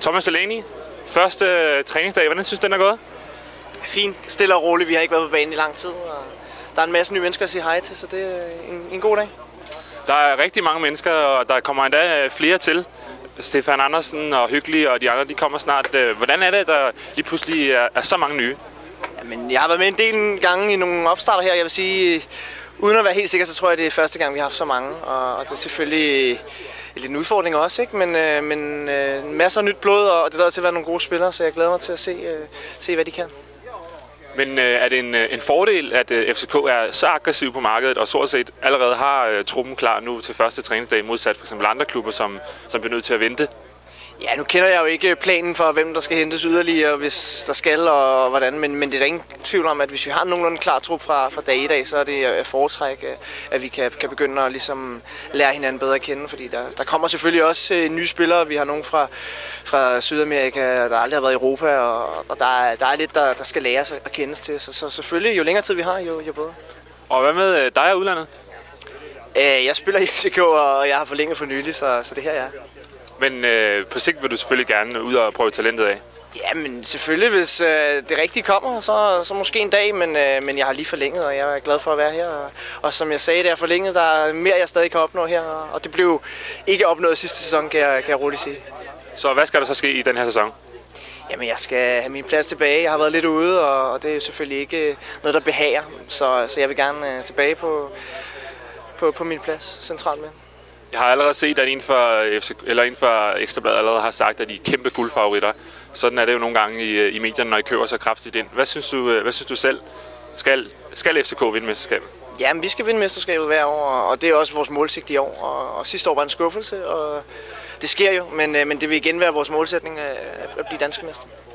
Thomas Delaney, første træningsdag. Hvordan synes du, den er gået? Fint, stille og roligt. Vi har ikke været på banen i lang tid, og der er en masse nye mennesker at sige hej til, så det er en god dag. Der er rigtig mange mennesker, og der kommer endda flere til. Stefan Andersen og Hyggelig og de andre, de kommer snart. Hvordan er det, at der lige pludselig er så mange nye? Jamen, jeg har været med en del gange i nogle opstarter her. Jeg vil sige, uden at være helt sikker, så tror jeg, det er første gang, vi har haft så mange. Og det er selvfølgelig lidt en udfordring også, ikke? Men masser af nyt blod, og det lader til at være nogle gode spillere, så jeg glæder mig til at se hvad de kan. Men er det en fordel, at FCK er så aggressiv på markedet, og stort set allerede har truppen klar nu til første træningsdag, modsat for eksempel andre klubber, som bliver nødt til at vente? Ja, nu kender jeg jo ikke planen for, hvem der skal hentes yderligere, hvis der skal, og hvordan. Men det er der ingen tvivl om, at hvis vi har nogenlunde klar trup fra dag i dag, så er det at foretrække, at vi kan begynde at ligesom lære hinanden bedre at kende. Fordi der kommer selvfølgelig også nye spillere. Vi har nogen fra Sydamerika, der aldrig har været i Europa, og der er lidt, der skal læres at kendes til. Så selvfølgelig, jo længere tid vi har, jo bedre. Og hvad med dig og udlandet? Jeg spiller i FCK, og jeg har forlænget for nylig, så det her er. Men på sigt vil du selvfølgelig gerne ud og prøve talentet af? Ja, men selvfølgelig, hvis det rigtige kommer, så måske en dag, men jeg har lige forlænget, og jeg er glad for at være her. Og som jeg sagde, det er forlænget, der er mere, jeg stadig kan opnå her, og det blev ikke opnået sidste sæson, kan jeg roligt sige. Så hvad skal der så ske i den her sæson? Jamen, jeg skal have min plads tilbage. Jeg har været lidt ude, og det er jo selvfølgelig ikke noget, der behager, så jeg vil gerne tilbage på min plads centralt med. Jeg har allerede set, at en fra Ekstrabladet allerede har sagt, at de er kæmpe guldfavoritter. Sådan er det jo nogle gange i medierne, når I kører så kraftigt ind. Hvad synes du selv? Skal FCK vinde mesterskabet? Jamen, vi skal vinde mesterskabet hver år, og det er også vores målsigt i år. Og sidste år var en skuffelse, og det sker jo, men det vil igen være vores målsætning at blive danske mester.